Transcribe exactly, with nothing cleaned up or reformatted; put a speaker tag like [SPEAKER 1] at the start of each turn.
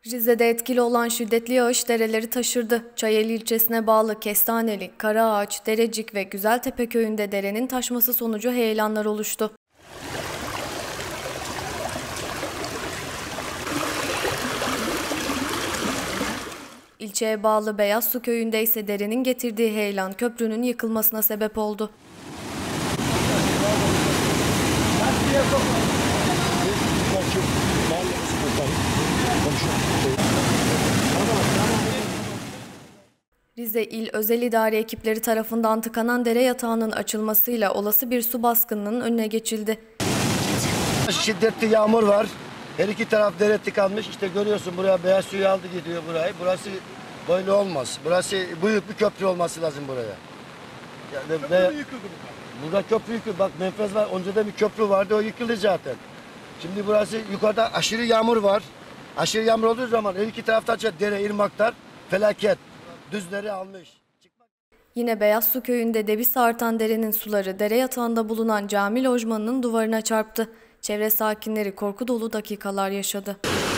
[SPEAKER 1] Rize'de etkili olan şiddetli yağış dereleri taşırdı. Çayeli ilçesine bağlı Kestaneli, Karaağaç, Derecik ve Güzeltepe köyünde derenin taşması sonucu heyelanlar oluştu. İlçeye bağlı Beyazsu köyünde ise derenin getirdiği heyelan köprünün yıkılmasına sebep oldu. Rize İl Özel İdare ekipleri tarafından tıkanan dere yatağının açılmasıyla olası bir su baskınının önüne geçildi.
[SPEAKER 2] Şiddetli yağmur var. Her iki taraf dere tıkanmış. İşte görüyorsun buraya beyaz suyu aldı gidiyor burayı. Burası böyle olmaz. Burası büyük bir köprü olması lazım buraya. Yani
[SPEAKER 3] köprü
[SPEAKER 2] ve,
[SPEAKER 3] mü yıkıldı bu?
[SPEAKER 2] Burada köprü yıkıldı. Bak menfez var. Önceden bir köprü vardı. O yıkıldı zaten. Şimdi burası yukarıda aşırı yağmur var. Aşırı yağmur olduğu zaman her iki tarafta dere, irmaklar felaket. Düzleri almış.
[SPEAKER 1] Yine Beyazsu köyünde debisi artan derenin suları dere yatağında bulunan cami lojmanının duvarına çarptı. Çevre sakinleri korku dolu dakikalar yaşadı.